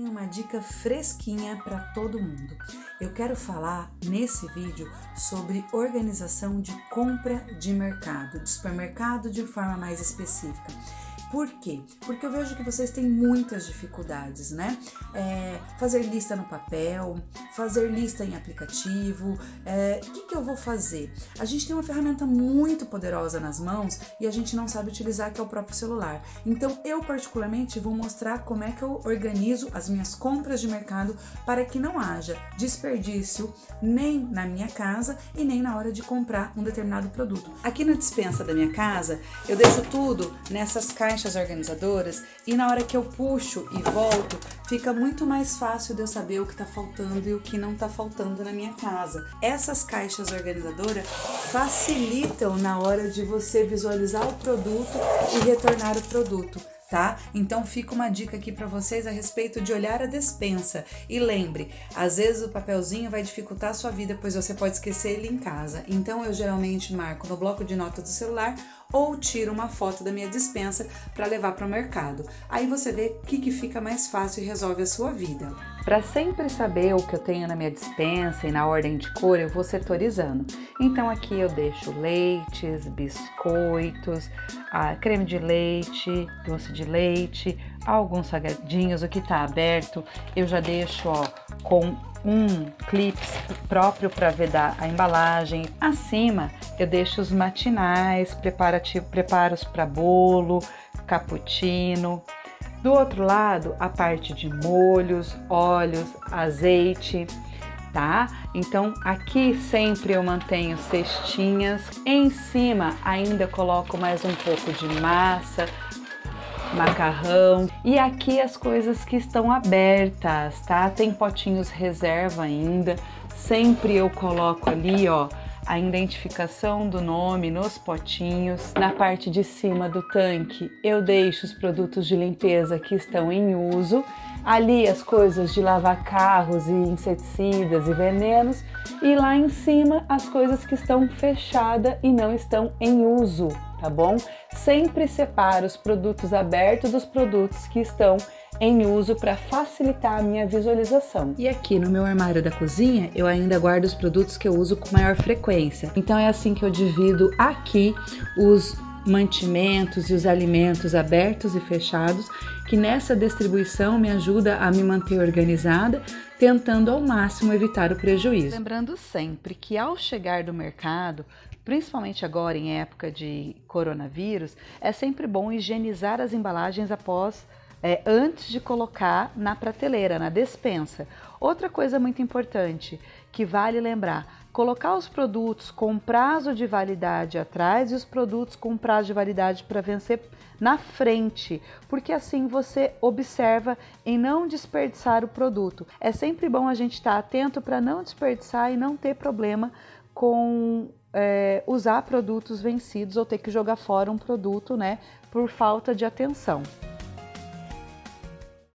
tenho uma dica fresquinha para todo mundo. Eu quero falar nesse vídeo sobre organização de compra de mercado, de supermercado de forma mais específica. Por quê? Porque eu vejo que vocês têm muitas dificuldades, né? Fazer lista no papel, fazer lista em aplicativo. O que eu vou fazer? A gente tem uma ferramenta muito poderosa nas mãos e a gente não sabe utilizar, que é o próprio celular. Então, eu particularmente vou mostrar como é que eu organizo as minhas compras de mercado para que não haja desperdício nem na minha casa e nem na hora de comprar um determinado produto. Aqui na despensa da minha casa, eu deixo tudo nessas caixas organizadoras e na hora que eu puxo e volto, fica muito mais fácil de eu saber o que está faltando e o que não está faltando na minha casa. Essas caixas organizadoras facilitam na hora de você visualizar o produto e retornar o produto. Tá? Então fica uma dica aqui para vocês a respeito de olhar a despensa. E lembre, às vezes o papelzinho vai dificultar a sua vida, pois você pode esquecer ele em casa. Então eu geralmente marco no bloco de notas do celular ou tiro uma foto da minha despensa para levar para o mercado. Aí você vê o que fica mais fácil e resolve a sua vida. Para sempre saber o que eu tenho na minha despensa e na ordem de cor, eu vou setorizando. Então aqui eu deixo leites, biscoitos, creme de leite, doce de leite, alguns salgadinhos. O que está aberto eu já deixo com um clips próprio para vedar a embalagem. Acima eu deixo os matinais, preparos para bolo, cappuccino. Do outro lado, a parte de molhos, óleos, azeite, tá? Então aqui sempre eu mantenho cestinhas. Em cima ainda coloco mais um pouco de massa, macarrão. E aqui as coisas que estão abertas, tá? Tem potinhos reserva ainda. Sempre eu coloco ali, a identificação do nome nos potinhos. Na parte de cima do tanque eu deixo os produtos de limpeza que estão em uso. Ali as coisas de lavar carros e inseticidas e venenos. E lá em cima as coisas que estão fechadas e não estão em uso, tá bom? Sempre separo os produtos abertos dos produtos que estão em uso para facilitar a minha visualização. E aqui no meu armário da cozinha eu ainda guardo os produtos que eu uso com maior frequência. Então é assim que eu divido aqui os mantimentos e os alimentos abertos e fechados, que nessa distribuição me ajuda a me manter organizada, tentando ao máximo evitar o prejuízo. Lembrando sempre que ao chegar do mercado, principalmente agora em época de coronavírus, é sempre bom higienizar as embalagens antes de colocar na prateleira, na despensa. Outra coisa muito importante que vale lembrar: colocar os produtos com prazo de validade atrás e os produtos com prazo de validade para vencer na frente, porque assim você observa em não desperdiçar o produto. É sempre bom a gente estar atento para não desperdiçar e não ter problema com usar produtos vencidos ou ter que jogar fora um produto, né, por falta de atenção.